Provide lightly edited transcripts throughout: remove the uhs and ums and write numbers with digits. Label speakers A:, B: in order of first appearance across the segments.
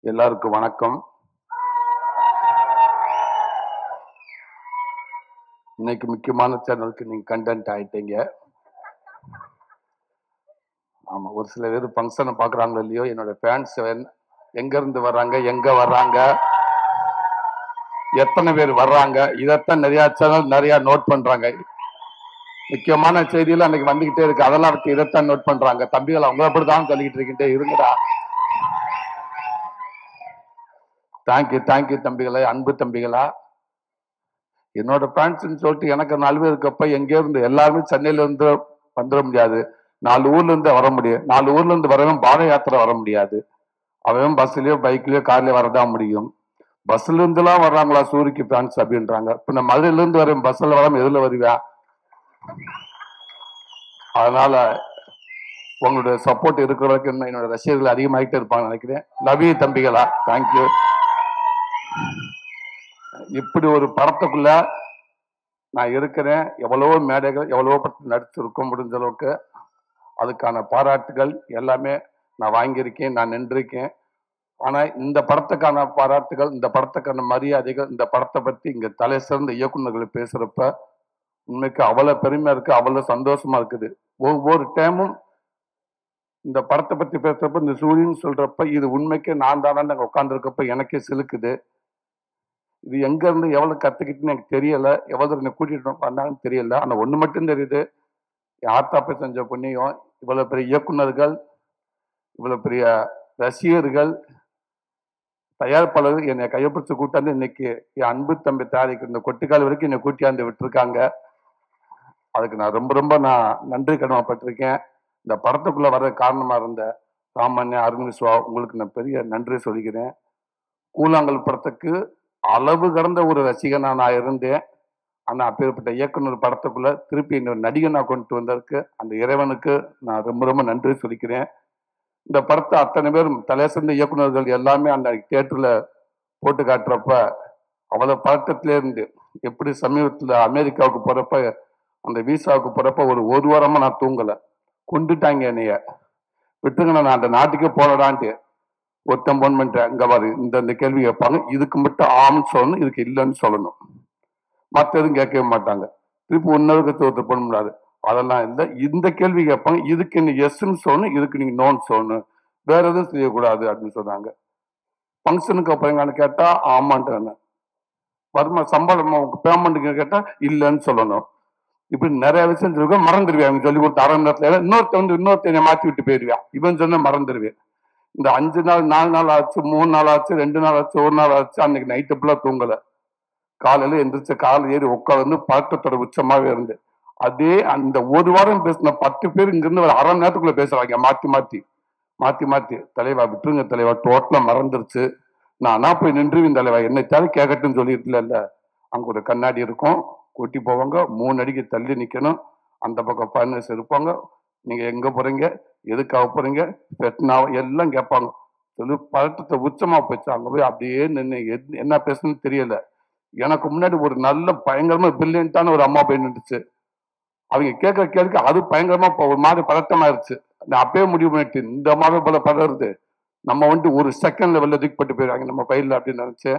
A: எல்லாருக்கும் வணக்கம். இன்னைக்கு முக்கியமான சேனலுக்கு நீங்க கண்டென்ட் ஆயிட்டீங்க. ஆமா, ஒரு சில பேர் ஃபங்க்ஷனை பாக்குறாங்களோ இல்லையோ, என்னோட ஃபேன்ஸ் எங்க இருந்து வர்றாங்க, எங்க வர்றாங்க, எத்தனை பேர் வர்றாங்க, இதைத்தான் நிறைய சேனல் நிறைய நோட் பண்றாங்க. முக்கியமான செய்தியில அன்னைக்கு வந்துகிட்டே இருக்கு, அதெல்லாம் இதைத்தான் நோட் பண்றாங்க. தம்பிகள் அவங்க அப்படிதான் சொல்லிக்கிட்டு இருக்கிட்டே இருங்கடா. தேங்க்யூ தம்பிகளா, அன்பு தம்பிகளா. என்னோட ஃபேன்ஸ்ன்னு சொல்லிட்டு எனக்கு 4 பேர் இருக்கப்ப எங்கே இருந்து எல்லாருமே சென்னையில இருந்து வந்துட முடியாது. 4 ஊர்ல இருந்து வர முடியும். 4 ஊர்ல இருந்து வரவும் பாத யாத்திரை வர முடியாது. அவன் பஸ்லயோ பைக்லயோ கார்லயோ வரதான் முடியும். பஸ்ல இருந்துலாம் வர்றாங்களா சூரிக்கு ஃபேன்ஸ் அப்படின்றாங்க. இப்ப நான் மதுரையில இருந்து வரேன், பஸ்ல வராம எதுல வருவேன்? அதனால உங்களுடைய சப்போர்ட் இருக்கிறதுக்கு என்னோட ரசிகர்கள் அதிகமாகிட்டே இருப்பாங்க நினைக்கிறேன். லவ் யூ தம்பிகளா, தேங்க்யூ. இப்படி ஒரு படத்துக்குள்ள நான் இருக்கிறேன். எவ்வளவோ மேடைகள், எவ்வளவோ படத்தில் நடிச்சிருக்க முடிஞ்ச அளவுக்கு அதுக்கான பாராட்டுகள் எல்லாமே நான் வாங்கியிருக்கேன், நான் நின்றிருக்கேன். ஆனா இந்த படத்துக்கான பாராட்டுகள், இந்த படத்துக்கான மரியாதைகள், இந்த படத்தை பத்தி இங்க தலை சிறந்த இயக்குநர்கள் பேசுறப்ப உண்மைக்கு அவ்வளவு பெருமையா இருக்கு, அவ்வளவு சந்தோஷமா இருக்குது. ஒவ்வொரு டைமும் இந்த படத்தை பத்தி பேசுறப்ப, இந்த சூரியன் சொல்றப்ப இது உண்மைக்கு நான் தானே அங்க உட்கார்ந்து இருக்கப்ப எனக்கே சிலுக்குது. இது எங்க இருந்து எவ்வளவு கத்துக்கிட்டுன்னு எனக்கு தெரியல, எவ்வளவு என்னை கூட்டிட்டு வந்தாங்கன்னு தெரியல. ஆனா ஒண்ணு மட்டும் தெரியுது, என் ஆத்தாப்பை செஞ்ச புண்ணியம், இவ்வளவு பெரிய இயக்குநர்கள், இவ்வளவு பெரிய ரசிகர்கள், தயாரிப்பாளர்கள் என்னை கையப்பிடிச்சு கூட்டாந்து இன்னைக்கு என் அன்பு தம்பி தாரிக்கு இந்த கொட்டிக்கால் வரைக்கும் என்னை கூட்டியாந்து விட்டுருக்காங்க. அதுக்கு நான் ரொம்ப நன்றி கடமைப்பட்டிருக்கேன். இந்த படத்துக்குள்ள வர்ற காரணமா இருந்த ராமண்ண அருண்விஸ்வா, உங்களுக்கு நான் பெரிய நன்றி சொல்லிக்கிறேன். கூழாங்கல் படத்துக்கு அளவு கடந்த ஒரு ரசிகனா நான் இருந்தேன். ஆனா அப்பேற்பட்ட இயக்குனர் படத்துக்குள்ள திருப்பி இன்னொரு நடிகனா கொண்டு வந்ததுக்கு அந்த இறைவனுக்கு நான் ரொம்ப நன்றி சொல்லிக்கிறேன். இந்த படத்தை அத்தனை பேரும் தலை சிறந்த இயக்குநர்கள் எல்லாமே அந்த தியேட்டர்ல போட்டு காட்டுறப்ப அவ்வளவு பதட்டத்திலே இருந்து, எப்படி சமீபத்துல அமெரிக்காவுக்கு போறப்ப அந்த விசாவுக்கு போறப்ப ஒரு வாரமா நான் தூங்கல. கொண்டுட்டாங்க என்னைய, விட்டுருங்க நான் அந்த நாட்டுக்கே போனடான்ட்டு. ஒருத்தன் போன் பண்ணிட்டேன், இங்க பாரு இந்த கேள்வி கேட்பாங்க, இதுக்கு மட்டும் ஆம்னு சொல்லணும், இதுக்கு இல்லைன்னு சொல்லணும், மற்ற எதுவும் கேட்கவே மாட்டாங்க. திருப்பி ஒன்னதுக்கு ஒருத்தர் போன முடியாது, அதெல்லாம் இல்லை. இந்த கேள்வி கேட்பாங்க, இதுக்கு நீ எஸ்ன்னு சொல்லணும், இதுக்கு நீங்க நோன்னு சொல்லணும், வேற எதுவும் செய்யக்கூடாது அப்படின்னு சொன்னாங்க. ஃபங்க்ஷனுக்கு அப்புறம் கேட்டா ஆமான்ட்டு, வருமா சம்பளம் பேமெண்ட்டுக்கு கேட்டா இல்லைன்னு சொல்லணும். இப்படி நிறைய விஷயம் சொல்லுங்க, மறந்துடுவேன். அவங்க சொல்லி கொடுத்த 1/2 மணி நேரத்துல இன்னொருத்தனை மாத்தி விட்டு போயிடுவேன். இவன் சொன்ன மறந்துடுவேன். இந்த 5 நாள் 4 நாள் ஆச்சு, 3 நாள் ஆச்சு, 2 நாள் ஆச்சு, 1 நாள் ஆச்சு. அன்னைக்கு நைட்டு ஃபுல்லா தூங்கல. காலையில எந்திரிச்சு காலை ஏறி உட்காந்து பழக்கத்தோட உச்சமாவே இருந்து அதே அந்த ஒரு வாரம் பேசின 10 பேர் இங்க இருந்து ஒரு 1/2 மணி நேரத்துக்குள்ள பேசுறாங்க, மாத்தி தலைவா விட்டுருங்க தலைவா, டோட்டலா மறந்துருச்சு, நானா போய் நின்றுவின் தலைவா, என்னைத்தாலும் கேட்கட்டும்னு சொல்லிட்டு. அங்க ஒரு கண்ணாடி இருக்கும், கூட்டி போவாங்க, 3 அடிக்கு தள்ளி நிக்கணும், அந்த பக்கம் ஃபைனல்ஸ் இருப்பாங்க, நீங்க எங்க போறீங்க, எதுக்காக போறீங்க, பெட்னாவோ எல்லாம் கேட்பாங்க. சொல்லி பதட்டத்தை உச்சமா போச்சு. அங்க போய் அப்படியே நின்று என்ன பேசணும்னு தெரியல. எனக்கு முன்னாடி ஒரு நல்ல பயங்கரமா பிரில்லியன்ட்டான ஒரு அம்மா போய் நின்றுச்சு. அவங்க கேட்கிற கேள்விக்கு அது பயங்கரமா ஒரு மாதிரி பதட்டமாயிருச்சு. நான் அப்பயே முடிவு பண்ணிட்டு, இந்த அம்மாவே போல பதறது, நம்ம ஒரு செகண்ட்ல வெளில தூக்கிப்பட்டு போயிடுவாங்க நம்ம பயிரில் அப்படின்னு நினைச்சேன்.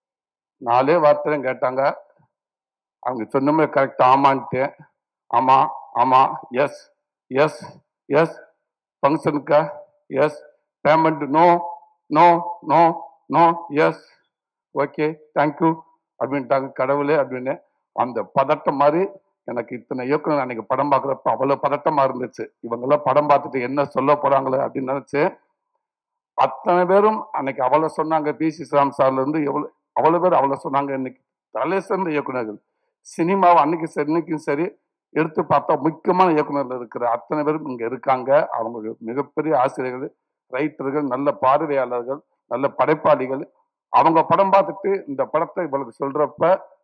A: 4 வார்த்தையும் கேட்டாங்க. அவங்க சொன்ன மாதிரி கரெக்டா ஆமான்ட்டு, ஆமா ஆமா, எஸ் எஸ் எஸ், ஃபங்க்ஷனுக்கா yes, payment no no no no, yes okay thank you அப்படின்ட்டாங்க. கடவுளே அப்படின்னு அந்த பதட்டம் மாதிரி எனக்கு இத்தனை இயக்குனர் அன்னைக்கு படம் பார்க்குறப்ப அவ்வளவு பதட்டமா இருந்துச்சு. இவங்கெல்லாம் படம் பார்த்துட்டு என்ன சொல்ல போறாங்களே அப்படின்னு நினைச்சு அத்தனை பேரும் அன்னைக்கு அவ்வளவு சொன்னாங்க. பி சி ராம் சார்ல இருந்து அவ்வளவு பேர் அவ்வளவு சொன்னாங்க. இன்னைக்கு தலை சிறந்த இயக்குநர்கள் சினிமாவை இன்னைக்கும் சரி எடுத்து பார்த்தா முக்கியமான இயக்குநர்கள் இருக்கிற அத்தனை பேரும் இங்க இருக்காங்க. அவங்க மிகப்பெரிய ஆசிரியர்கள், ரைட்டர்கள், நல்ல பார்வையாளர்கள், நல்ல படைப்பாளிகள். அவங்க படம் பார்த்துட்டு இந்த படத்தை இவளுக்கு சொல்றப்ப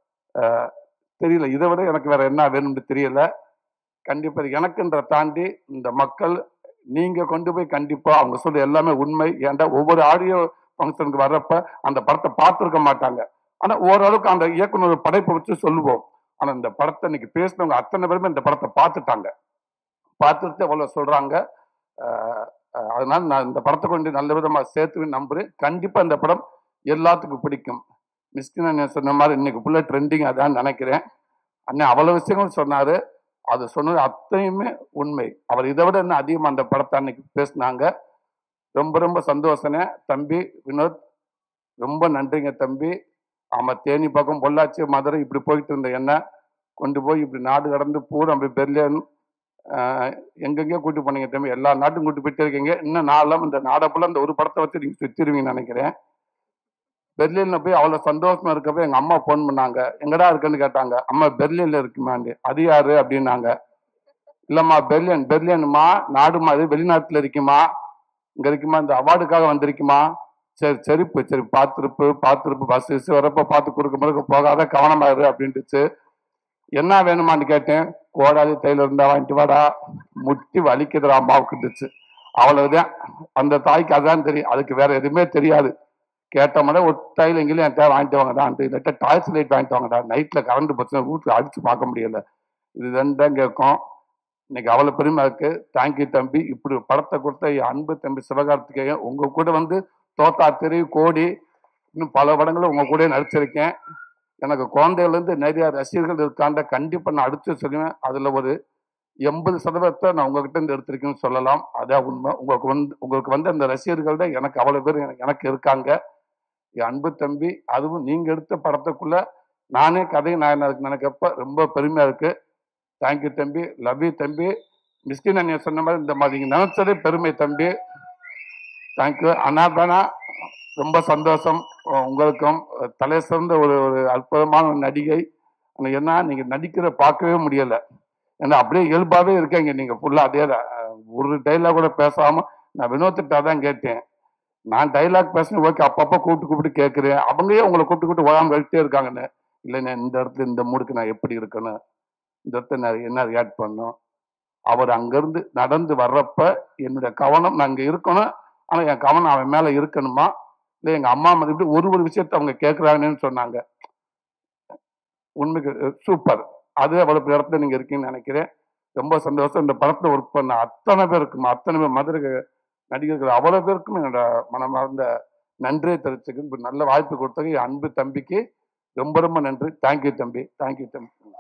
A: தெரியல, இதை விட எனக்கு வேற என்ன வேணும்னு தெரியல. கண்டிப்பா எனக்குன்ற தாண்டி இந்த மக்கள் நீங்க கொண்டு போய் கண்டிப்பா அவங்க சொல்ற எல்லாமே உண்மை. ஏன்டா ஒவ்வொரு ஆடியோ ஃபங்க்ஷனுக்கு வர்றப்ப அந்த படத்தை பார்த்துருக்க மாட்டாங்க. ஆனா ஓரளவுக்கு அந்த இயக்குனர் படைப்பை வச்சு சொல்லுவோம். ஆனா இந்த படத்தை இன்னைக்கு பேசினவங்க அத்தனை பேருமே இந்த படத்தை பார்த்துட்டாங்க. பார்த்துட்டு அவ்வளவு சொல்றாங்க. அதனால நான் இந்த படத்தை கொண்டு நல்ல விதமா சேர்த்து நம்புறேன். கண்டிப்பா இந்த படம் எல்லாத்துக்கும் பிடிக்கும். மிஸ்கின் அண்ணன் சொன்ன மாதிரி இன்னைக்கு ஃபுல்லா ட்ரெண்டிங் அதான் நினைக்கிறேன். அண்ணன் அவ்வளவு விஷயங்கள் சொன்னாரு. அது சொன்னது அத்தனையுமே உண்மை. அவர் இதை விட இன்னும் அதிகமா அந்த படத்தை அன்னைக்கு பேசினாங்க. ரொம்ப ரொம்ப சந்தோஷனே. தம்பி வினோத், ரொம்ப நன்றிங்க தம்பி. ஆமா, தேனி பக்கம், பொள்ளாச்சி, மதுரை இப்படி போயிட்டு இருந்த என்ன கொண்டு போய் இப்படி நாடு கடந்து பூரா அப்படி பெர்லின் எங்கெங்கயோ கூட்டு போனீங்க தம்பி. எல்லா நாட்டும் கூட்டு போயிட்டே இருக்கீங்க. இன்னும் நாளெல்லாம் இந்த நாடப்புல இந்த ஒரு படத்தை வச்சு நீங்க சுத்திடுவீங்கன்னு நினைக்கிறேன். பெர்லின்ல போய் அவ்வளவு சந்தோஷமா இருக்கப்ப எங்க அம்மா போன் பண்ணாங்க. எங்கடா இருக்குன்னு கேட்டாங்க. அம்மா பெர்லின்ல இருக்குமாண்டு. அது யாரு அப்படின்னாங்க. இல்லம்மா பெர்லின். பெர்லின்மா நாடுமா, அது வெளிநாட்டுல இருக்குமா, இங்க இருக்குமா, இந்த அவார்டுக்காக வந்திருக்குமா. சரி செருப்பு சரி, பார்த்துருப்பு பஸ் வரப்ப பார்த்து குறுக்க முறுக்க போகாத, கவனமா இரு அப்படின்ட்டுச்சு. என்ன வேணுமான்னு கேட்டேன். கோடாலி தையில இருந்தா வாங்கிட்டு வாடா, முட்டி வலிக்குதுடா அம்மாவுக்குட்டுச்சு. அவ்வளவுதான். அந்த தாய்க்கு அதான் தெரியும், அதுக்கு வேற எதுவுமே தெரியாது. கேட்டோம்னா ஒரு தையல் எங்கேயும் என் தேவை வாங்கிட்டு வாங்கடா, இல்லாட்டா டாய்ஸ் லைட் வாங்கிட்டு வாங்கடா, நைட்ல கரண்ட் போச்சுன்னா வீட்டுல அடிச்சு பார்க்க முடியல. இதுதான் தான் கேட்கும். இன்னைக்கு அவ்வளவு பெருமை இருக்கு. தேங்க்யூ தம்பி. இப்படி படத்தை கொடுத்த என் அன்பு தம்பி சிவகார்த்திகேயன், உங்க கூட வந்து தோத்தா தெரு, கோடி, இன்னும் பல படங்களும் உங்க கூட நடிச்சிருக்கேன். எனக்கு குழந்தைகள் இருந்து நிறைய ரசிகர்கள் இருக்காண்ட கண்டிப்பா நான் அடுத்து சொல்லுவேன். அதுல ஒரு 80% நான் உங்ககிட்ட இருந்து எடுத்திருக்கேன்னு சொல்லலாம். அதான் உண்மை. உங்களுக்கு வந்து அந்த ரசிகர்கள் தான் எனக்கு அவ்வளவு பேர் எனக்கு இருக்காங்க. என் அன்பு தம்பி, அதுவும் நீங்க எடுத்த படத்துக்குள்ள நானே கதை நாயனா இருக்கு நினைக்கப்ப ரொம்ப பெருமையா இருக்கு. தேங்க்யூ தம்பி. லவ் யூ தம்பி. மிஸ்கின் அண்ணன் சொன்ன மாதிரி இந்த மாதிரி நீங்க நினைச்சதே பெருமை தம்பி. தேங்க்யூ. அண்ணா ரொம்ப சந்தோஷம். உங்களுக்கும் தலை சிறந்த ஒரு ஒரு அற்புதமான நடிகை. ஏன்னா நீங்க நடிக்கிற பார்க்கவே முடியல. ஏன்னா அப்படியே இயல்பாவே இருக்கீங்க நீங்க ஃபுல்லா. அதே தான். ஒரு டைலாக் கூட பேசாம நான் வினோத்திட்ட தான் கேட்டேன். நான் டைலாக் பேசுனேன் ஓகே, அப்பப்ப கூப்பிட்டு கேட்கிறேன். அவங்களே உங்களை கூப்பிட்டு ஓயாம வெயிட்டே இருக்காங்கன்னு. இல்லைண்ணே, இந்த இடத்துல இந்த மூடுக்கு நான் எப்படி இருக்கணும், இந்த இடத்துல நான் என்ன ரியாக்ட் பண்ணும். அவர் அங்கிருந்து நடந்து வர்றப்ப என்னுடைய கவனம் நான் இங்க இருக்கணும், ஆனா என் கவனம் அவன் மேல இருக்கணுமா, இல்லை எங்க அம்மா மதிப்படி ஒரு விஷயத்த அவங்க கேட்கிறாங்கன்னு சொன்னாங்க. உண்மைக்கு சூப்பர். அது அவ்வளவு இடத்துல நீங்க இருக்கீங்கன்னு நினைக்கிறேன். ரொம்ப சந்தோஷம். இந்த படத்துல ஒர்க் பண்ண அத்தனை பேர் மதுரை நடிகர்கள் அவ்வளவு பேருக்கும் என்னோட மனமார்ந்த நன்றியை தெரிவிச்சுக்கு நல்ல வாய்ப்பு கொடுத்தது என் அன்பு தம்பிக்கு ரொம்ப ரொம்ப நன்றி. தேங்க்யூ தம்பி. தேங்க்யூ தம்பி.